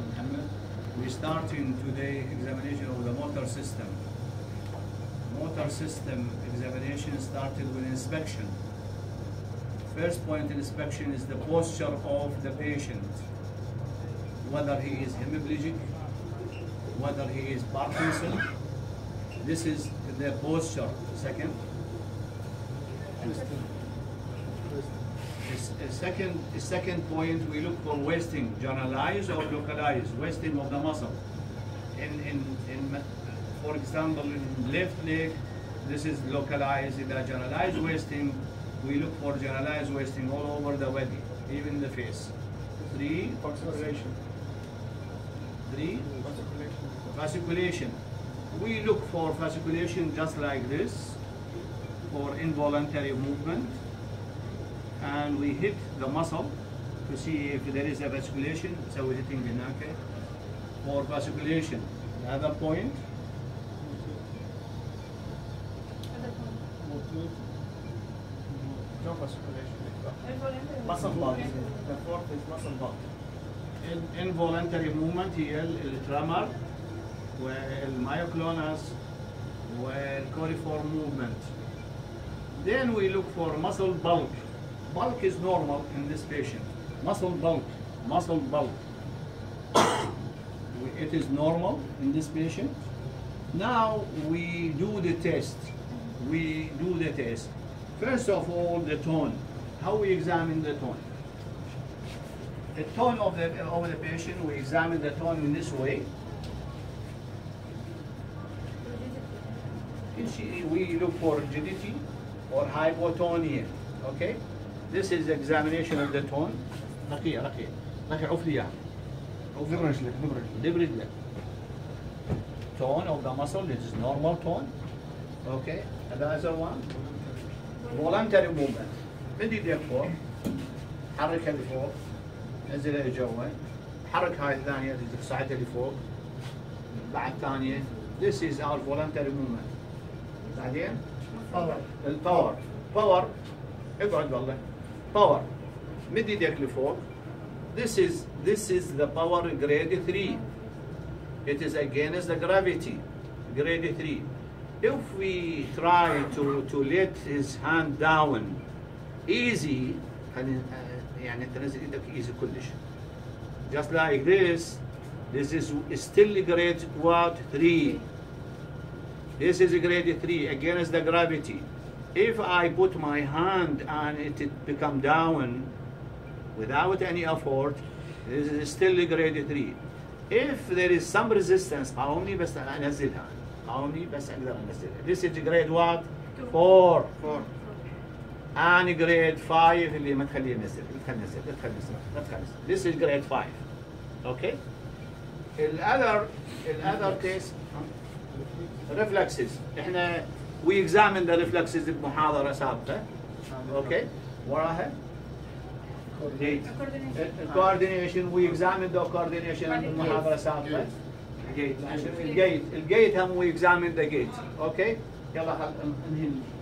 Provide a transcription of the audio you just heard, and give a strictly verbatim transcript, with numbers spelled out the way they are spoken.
Muhammad. We starting today examination of the motor system. Motor system examination started with inspection. First point in inspection is the posture of the patient, whether he is hemiplegic, whether he is Parkinson. This is the posture. Second. A second, a second point, we look for wasting, generalized or localized, wasting of the muscle. In, in, in, for example, in left leg, this is localized. In the generalized wasting, we look for generalized wasting all over the body, even the face. Three, Vasculation. Three, fasciculation. We look for fasciculation just like this, for involuntary movement. And we hit the muscle to see if there is a vasculation. So we're hitting the neck for vasculation. The other point. No vasculation. Muscle bulk. The fourth is muscle bulk. In, involuntary movement هي الترامر والميوكلونus والcoliform movement. Then we look for muscle bulk. Bulk is normal in this patient. Muscle bulk, muscle bulk. It is normal in this patient. Now we do the test. We do the test. First of all, the tone. How we examine the tone? The tone of the of the patient. We examine the tone in this way. We look for rigidity or hypotonia. Okay. This is examination of the tone. رقية رقية رقية عوف لي إياها. دب رجلك دب رجلك. دب رجلك. Tone of the muscle. This is normal tone. Okay. And the other one. Voluntary movement. مد يديك فوق. حركها لفوق. نزلها لجوا. حرك هاي الثانية صعدها لفوق. بعد ثانية. This is our voluntary movement. بعدين. Power. الباور. باور. اقعد والله. Power. مد يديك لفوق. This is this is the power grade three. It is against the gravity. Grade three. If we try to to let his hand down easy, يعني تنزل ايدك easy كلش. Just like this, this is still grade what? three. This is grade three against the gravity. If I put my hand and it, it become down without any effort, this is still grade three. If there is some resistance, قاومني بس أنزلها. قاومني بس أقدر أنزلها. This is grade what? Four. Four. And grade five اللي ما تخليه ينزل. ما تخليه ينزل. ما تخليه ينزل. ما تخليه ينزل. This is grade five. Okay. The other, the other case, reflexes. إحنا we examine the reflexes بمحاضرة سابقة. Okay. وراها. Coordination. We examine the coordination بمحاضرة سابقة. الجيت. الجيت. الجيت هم we examine the gate. Okay. يلا خل انهي